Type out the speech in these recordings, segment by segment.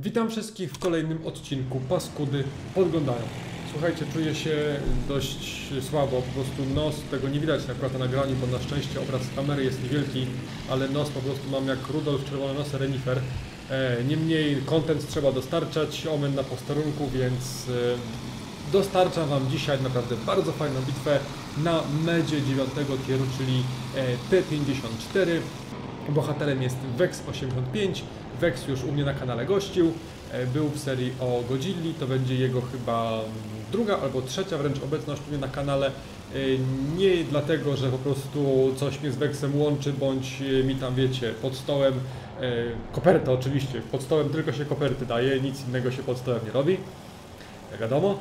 Witam wszystkich w kolejnym odcinku Paskudy podglądają. Słuchajcie, czuję się dość słabo, po prostu nos, tego nie widać akurat na nagraniu, bo na szczęście obraz z kamery jest niewielki, ale nos po prostu mam jak Rudolf Czerwony Nos Renifer. Niemniej content trzeba dostarczać, omen na posterunku, więc dostarczam Wam dzisiaj naprawdę bardzo fajną bitwę na medzie 9 tieru, czyli T54. Bohaterem jest Vex 85. Vex już u mnie na kanale gościł, był w serii o Godzilli, to będzie jego chyba druga albo trzecia wręcz obecność u mnie na kanale. Nie dlatego, że po prostu coś mnie z Vexem łączy, bądź mi tam wiecie, pod stołem, koperta oczywiście, pod stołem tylko się koperty daje, nic innego się pod stołem nie robi, jak wiadomo.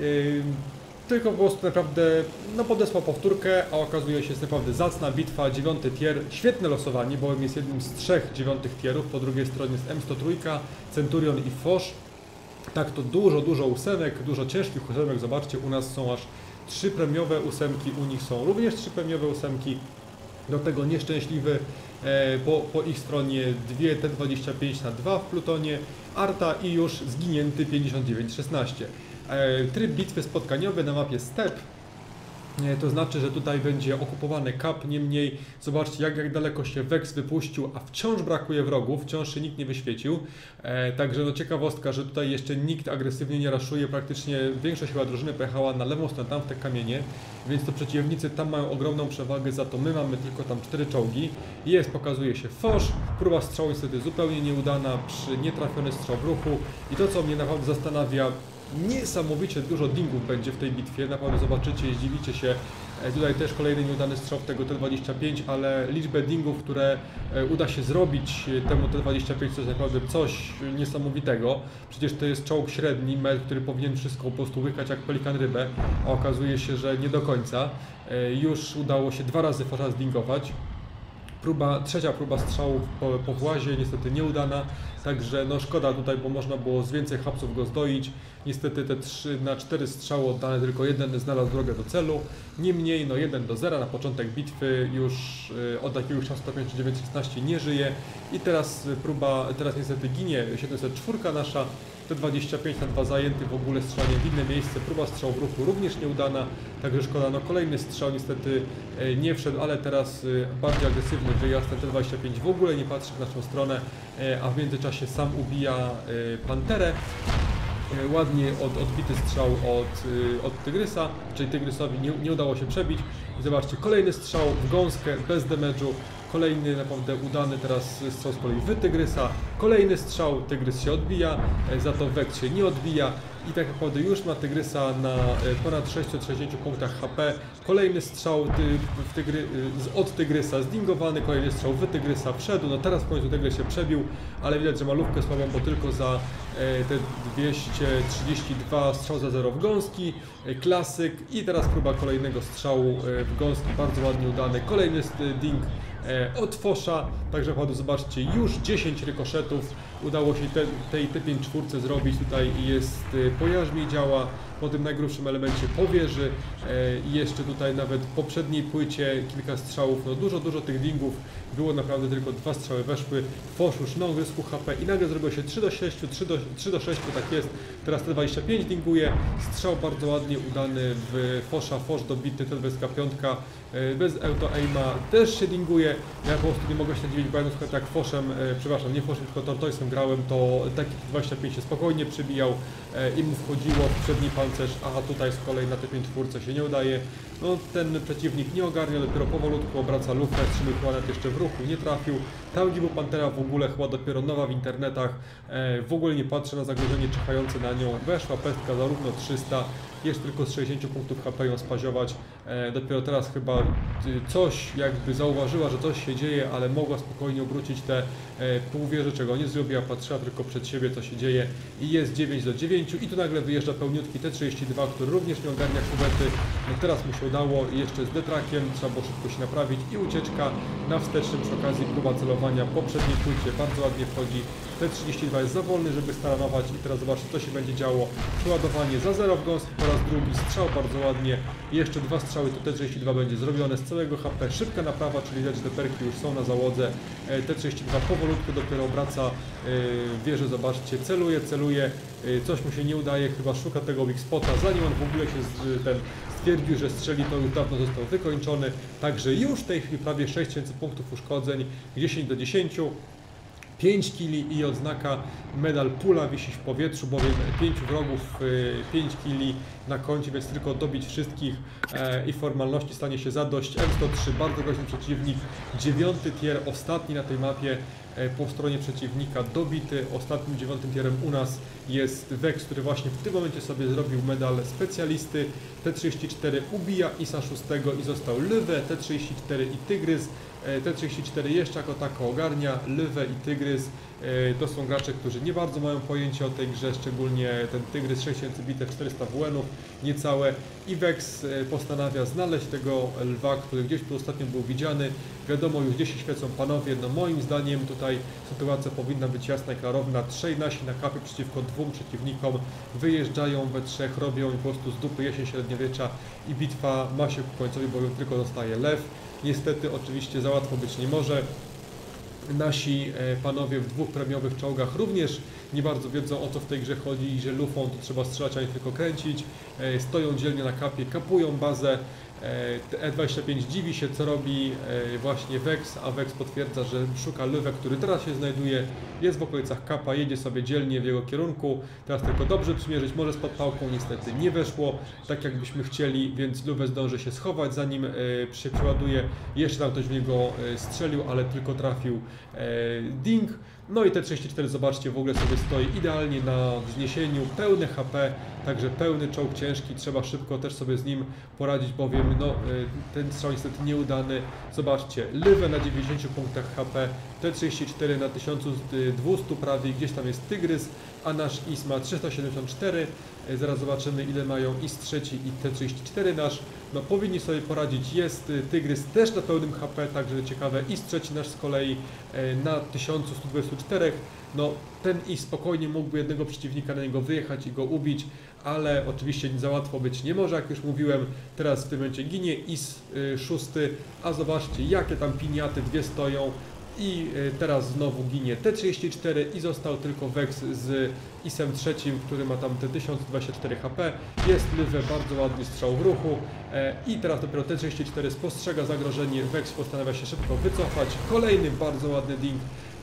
Tylko po prostu naprawdę podesłał powtórkę, a okazuje się, jest naprawdę zacna bitwa, 9 tier, świetne losowanie, bowiem jest jednym z 3 9 tierów, po drugiej stronie jest M103, Centurion i Foch. Tak to dużo ósemek, dużo ciężkich ósemek, zobaczcie, u nas są aż 3 premiowe ósemki, u nich są również 3 premiowe ósemki, do tego nieszczęśliwy po ich stronie 2 T25 na 2 w Plutonie, Arta i już zginięty 5916. Tryb bitwy spotkaniowy na mapie Steppe, to znaczy, że tutaj będzie okupowany Kap, niemniej zobaczcie jak daleko się Vex wypuścił, a wciąż brakuje wrogów, wciąż się nikt nie wyświecił. Także ciekawostka, że tutaj jeszcze nikt agresywnie nie raszuje, praktycznie większość chyba drużyny pojechała na lewą stronę, tam w te kamienie, więc to przeciwnicy tam mają ogromną przewagę, za to my mamy tylko tam 4 czołgi. Pokazuje się Foch, próba strzału niestety zupełnie nieudana, przy nietrafiony strzał w ruchu i to co mnie naprawdę zastanawia, niesamowicie dużo dingów będzie w tej bitwie, naprawdę zobaczycie, zdziwicie się. Tutaj też kolejny nieudany strzał tego T25, ale liczbę dingów, które uda się zrobić temu T25, to jest naprawdę coś niesamowitego. Przecież to jest czołg średni, który powinien wszystko po prostu łykać jak pelikan rybę, a okazuje się, że nie do końca. Już udało się 2 razy Focha zdingować. Trzecia próba strzału po włazie, niestety nieudana, także szkoda tutaj, bo można było z więcej hapsów go zdoić. Niestety te 3 na 4 strzały oddane, tylko jeden znalazł drogę do celu. Niemniej 1-0 na początek bitwy, już od jakiegoś czasu 5916 nie żyje i teraz teraz niestety ginie 704 nasza. T25 na 2 zajęty, w ogóle strzelanie w inne miejsce, próba strzału w ruchu również nieudana, także szkoda, kolejny strzał niestety nie wszedł, ale teraz bardziej agresywny wyjazd, ten T25 w ogóle nie patrzy w naszą stronę, a w międzyczasie sam ubija Panterę. Ładnie odbity strzał od Tygrysa, czyli Tygrysowi nie udało się przebić. I zobaczcie, kolejny strzał w gąskę, bez damage'u, kolejny naprawdę udany teraz strzał z kolei w Tygrysa, kolejny strzał, Tygrys się odbija, za to Vex się nie odbija i tak naprawdę już ma Tygrysa na ponad 660 punktach HP, kolejny strzał od Tygrysa zdingowany, kolejny strzał w Tygrysa wszedł, teraz w końcu Tygrys się przebił, ale widać, że malówkę słabą, bo tylko za te 232 strzał za 0 w gąski, klasyk i teraz próba kolejnego strzału w gąski, bardzo ładnie udany, kolejny ding od Focha, także naprawdę zobaczcie, już 10 rykoszetów udało się tej T54 zrobić, tutaj jest po jarzmie działa, po tym najgrubszym elemencie po wieży i jeszcze tutaj nawet w poprzedniej płycie kilka strzałów, dużo tych dingów, było naprawdę tylko 2 strzały weszły, Foch już wysku HP i nagle zrobiło się 3-6, 3-6, tak jest, teraz T25 dinguje, strzał bardzo ładnie udany w Focha, Foch dobity, T25 bez auto-aima też się dinguje, ja po prostu nie mogę się nadziwić, bo ja na przykład jak Fochem, przepraszam, nie Fochem, tylko Tortoisem grałem, to taki 25 się spokojnie przybijał i mu wchodziło w przedni pancerz, a tutaj z kolei na T54 się nie udaje. Ten przeciwnik nie ogarnia, dopiero powolutku obraca lufę, 3 planet jeszcze w ruchu nie trafił. Tam gdzie był Pantera w ogóle chyba dopiero nowa w internetach, w ogóle nie patrzy na zagrożenie czyhające na nią. Weszła pestka zarówno 300, jeszcze tylko z 60 punktów HP ją spaziować. Dopiero teraz chyba coś jakby zauważyła, że coś się dzieje, ale mogła spokojnie obrócić te półwieże, czego nie zrobiła, patrzyła tylko przed siebie co się dzieje i jest 9-9 i tu nagle wyjeżdża pełniutki T32, który również nie ogarnia kubety. Teraz mu się udało i jeszcze z detrakiem, trzeba było szybko się naprawić i ucieczka na wstecznym przy okazji próba celowania po przedniej płycie, bardzo ładnie wchodzi T32 jest za wolny, żeby staranować i teraz zobaczcie, co się będzie działo. Przeładowanie za 0 w gąski po raz drugi, strzał bardzo ładnie i jeszcze 2 strzały, to T32 będzie zrobione z całego HP. Szybka naprawa, czyli widać, że te perki już są na załodze. T32 powolutku dopiero obraca wieżę, zobaczcie, celuje, coś mu się nie udaje, chyba szuka tego weak spota, zanim on w ogóle się stwierdził, że strzeli, to już dawno został wykończony, także już w tej chwili prawie 6000 punktów uszkodzeń, 10 do 10. 5 kili i odznaka medal pula wisi w powietrzu, bowiem 5 wrogów, 5 kili na koncie, więc tylko dobić wszystkich i formalności stanie się zadość. M103, bardzo groźny przeciwnik, 9 tier, ostatni na tej mapie po stronie przeciwnika, dobity. Ostatnim 9 tierem u nas jest Vex, który właśnie w tym momencie sobie zrobił medal specjalisty. T34 ubija ISA 6 i został Lwę, T34 i Tygrys. T34 jeszcze jako tako ogarnia, Lwę i Tygrys to są gracze, którzy nie bardzo mają pojęcie o tej grze, szczególnie ten Tygrys 6000 bitew, 400 WN-ów, niecałe. I Vex postanawia znaleźć tego lwa, który gdzieś tu ostatnio był widziany. Wiadomo już, gdzie się świecą panowie. No moim zdaniem tutaj sytuacja powinna być jasna i klarowna. 3 nasi na kapie przeciwko 2 przeciwnikom. Wyjeżdżają we trzech, robią po prostu z dupy jesień średniowiecza i bitwa ma się ku końcowi, bowiem tylko zostaje lew. Niestety oczywiście za łatwo być nie może. Nasi panowie w 2 premiowych czołgach również nie bardzo wiedzą, o co w tej grze chodzi i że lufą to trzeba strzelać, a nie tylko kręcić. Stoją dzielnie na kapie, kapują bazę. E25 dziwi się, co robi właśnie Vex, a Vex potwierdza, że szuka Lwę, który teraz się znajduje, jest w okolicach kapa, jedzie sobie dzielnie w jego kierunku. Teraz tylko dobrze przymierzyć, może z podpałką, niestety nie weszło tak jak byśmy chcieli, więc Lwę zdąży się schować, zanim się przeładuje. Jeszcze tam ktoś w niego strzelił, ale tylko trafił ding. No i T34, zobaczcie, w ogóle sobie stoi idealnie na wzniesieniu, pełne HP, także pełny czołg ciężki, trzeba szybko też sobie z nim poradzić, bowiem no, ten strzał niestety nieudany. Zobaczcie, Lwę na 90 punktach HP, T34 na 1200 prawie, gdzieś tam jest Tygrys, a nasz IS ma 374. Zaraz zobaczymy, ile mają IS trzeci i T34 nasz. No powinni sobie poradzić, jest Tygrys też na pełnym HP, także ciekawe, IS trzeci nasz z kolei na 1124. No ten IS spokojnie mógłby jednego przeciwnika na niego wyjechać i go ubić, ale oczywiście za łatwo być nie może, jak już mówiłem. Teraz w tym momencie ginie IS szósty, a zobaczcie, jakie tam piniaty dwie stoją. I teraz znowu ginie T34 i został tylko Vex z IS-em trzecim, który ma tam te 1024 HP. Jest Lwę, bardzo ładny strzał w ruchu. I teraz dopiero T34 spostrzega zagrożenie, Vex postanawia się szybko wycofać. Kolejny bardzo ładny ding.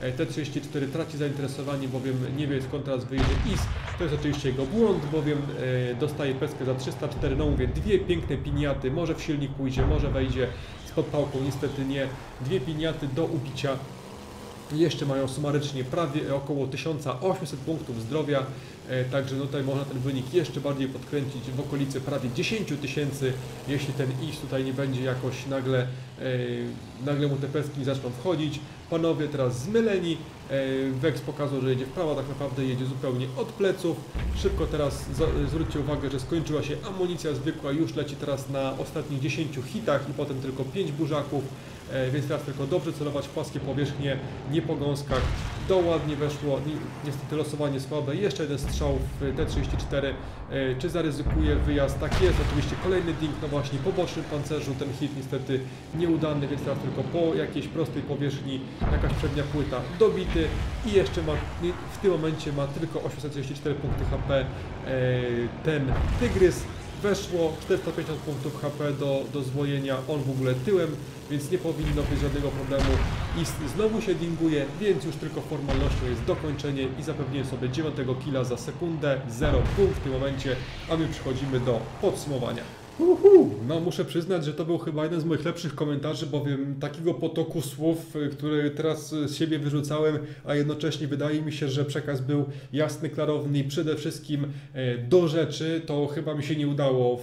T34 traci zainteresowanie, bowiem nie wie, skąd teraz wyjedzie IS. To jest oczywiście jego błąd, bowiem dostaje peskę za 304. No mówię, dwie piękne piniaty, może w silnik pójdzie, może wejdzie z podpałką, niestety nie. Dwie piniaty do ubicia. Jeszcze mają sumarycznie prawie około 1800 punktów zdrowia, także no tutaj można ten wynik jeszcze bardziej podkręcić w okolicy prawie 10 000, jeśli ten IS tutaj nie będzie jakoś nagle mu te pestki zaczną wchodzić. Panowie teraz zmyleni, Vex pokazał, że jedzie w prawo, tak naprawdę jedzie zupełnie od pleców. Szybko teraz zwróćcie uwagę, że skończyła się amunicja zwykła, już leci teraz na ostatnich 10 hitach i potem tylko 5 burzaków. Więc teraz tylko dobrze celować w płaskie powierzchnie, nie po gąskach. Ładnie weszło, niestety losowanie słabe. Jeszcze jeden strzał w T34. Czy zaryzykuje wyjazd? Tak jest, oczywiście kolejny ding, no właśnie po bocznym pancerzu. Ten hit niestety nieudany, więc teraz tylko po jakiejś prostej powierzchni jakaś przednia płyta dobity i jeszcze ma, w tym momencie ma tylko 834 punkty HP ten Tygrys. Weszło 450 punktów HP do zwojenia, on w ogóle tyłem, więc nie powinno być żadnego problemu. I znowu się dinguje, więc już tylko formalnością jest dokończenie i zapewnienie sobie 9 killa za sekundę, 0 punkt w tym momencie, a my przechodzimy do podsumowania. No muszę przyznać, że to był chyba jeden z moich lepszych komentarzy, bowiem takiego potoku słów, które teraz z siebie wyrzucałem, a jednocześnie wydaje mi się, że przekaz był jasny, klarowny i przede wszystkim do rzeczy, to chyba mi się nie udało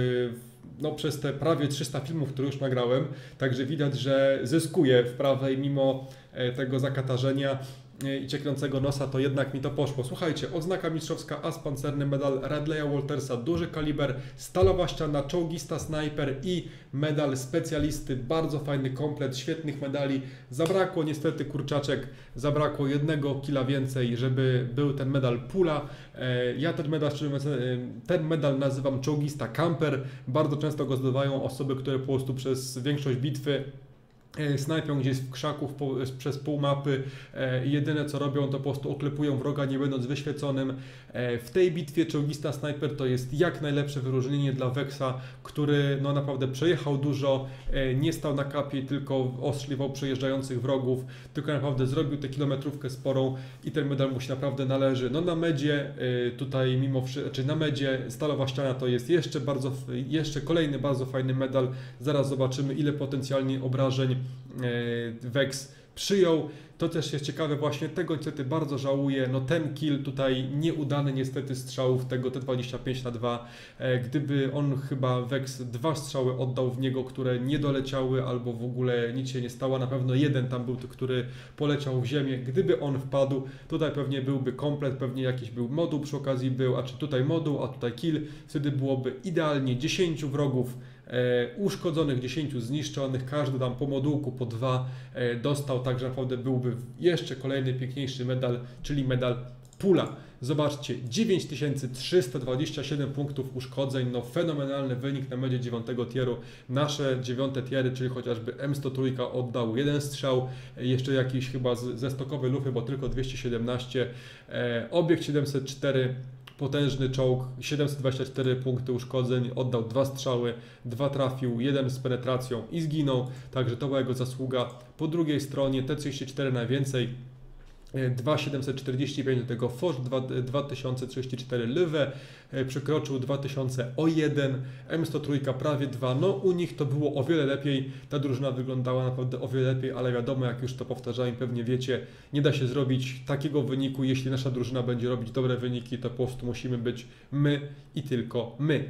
przez te prawie 300 filmów, które już nagrałem, także widać, że zyskuję w prawej mimo tego zakatarzenia. i cieknącego nosa, to jednak mi to poszło. Słuchajcie, odznaka mistrzowska, as pancerny, medal Radleya Waltersa, duży kaliber, stalowa ściana, czołgista snajper i medal specjalisty. Bardzo fajny komplet, świetnych medali. Zabrakło niestety, kurczaczek, zabrakło 1 kila więcej, żeby był ten medal pula. Ja ten medal nazywam czołgista camper. Bardzo często go zdobywają osoby, które po prostu przez większość bitwy snajpią gdzieś w krzaku przez pół mapy. Jedyne co robią, to po prostu oklepują wroga, nie będąc wyświeconym. W tej bitwie czołgista snajper to jest jak najlepsze wyróżnienie dla Wexa, który no naprawdę przejechał dużo, nie stał na kapie, tylko ostrzeliwał przejeżdżających wrogów, tylko naprawdę zrobił tę kilometrówkę sporą i ten medal mu się naprawdę należy. No na medzie tutaj mimo wszystko, czy na medzie stalowa ściana to jest jeszcze kolejny bardzo fajny medal. Zaraz zobaczymy, ile potencjalnie obrażeń Vex przyjął. To też jest ciekawe, właśnie tego niestety bardzo żałuję. No ten kill tutaj nieudany niestety strzałów tego T25/2. Gdyby on chyba Vex 2 strzały oddał w niego, które nie doleciały albo w ogóle nic się nie stało. Na pewno jeden tam był, który poleciał w ziemię. Gdyby on wpadł, tutaj pewnie byłby komplet, pewnie jakiś był moduł przy okazji był, a czy tutaj moduł, a tutaj kill. Wtedy byłoby idealnie 10 wrogów uszkodzonych, 10 zniszczonych, każdy tam po modułku po 2 dostał, także naprawdę byłby jeszcze kolejny piękniejszy medal, czyli medal pula. Zobaczcie, 9327 punktów uszkodzeń, no fenomenalny wynik na medzie 9 tieru. Nasze 9 tiery, czyli chociażby M103 oddał 1 strzał, jeszcze jakiś chyba ze stokowej lufy, bo tylko 217, obiekt 704, potężny czołg, 724 punkty uszkodzeń, oddał 2 strzały, 2 trafił, 1 z penetracją i zginął, także to była jego zasługa. Po drugiej stronie T34 najwięcej, 2745 do tego Foch, 2034 Lwę, przekroczył 2000 o 1, M103 prawie 2, no u nich to było o wiele lepiej, ta drużyna wyglądała naprawdę o wiele lepiej, ale wiadomo, jak już to powtarzałem, pewnie wiecie, nie da się zrobić takiego wyniku, jeśli nasza drużyna będzie robić dobre wyniki, to po prostu musimy być my i tylko my.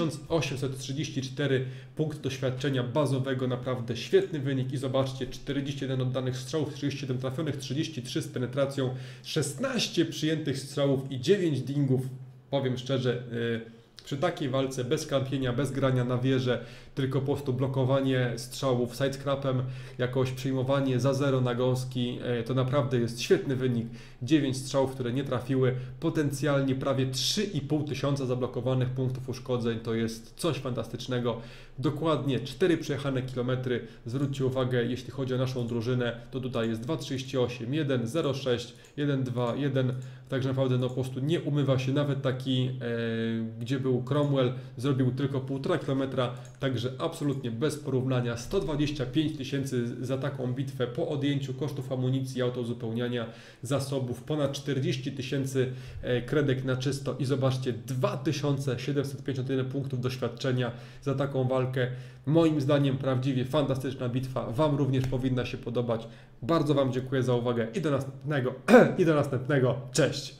1834 punkt doświadczenia bazowego, naprawdę świetny wynik i zobaczcie, 41 oddanych strzałów, 37 trafionych, 33 z penetracją, 16 przyjętych strzałów i 9 dingów. Powiem szczerze, przy takiej walce bez kampienia, bez grania na wieżę, tylko po prostu blokowanie strzałów sidescrapem, jakoś przyjmowanie za 0 na gąski, to naprawdę jest świetny wynik. 9 strzałów, które nie trafiły, potencjalnie prawie 3500 zablokowanych punktów uszkodzeń, to jest coś fantastycznego. Dokładnie 4 przejechane kilometry, zwróćcie uwagę, jeśli chodzi o naszą drużynę, to tutaj jest 2,38, 1,06, 1,2, 1, także naprawdę no po prostu nie umywa się, nawet taki, gdzie był Cromwell, zrobił tylko 1,5 km, także absolutnie bez porównania. 125 000 za taką bitwę po odjęciu kosztów amunicji, autouzupełniania zasobów, ponad 40 000 kredek na czysto i zobaczcie, 2751 punktów doświadczenia za taką walkę. Moim zdaniem prawdziwie fantastyczna bitwa, Wam również powinna się podobać. Bardzo Wam dziękuję za uwagę i do następnego, cześć!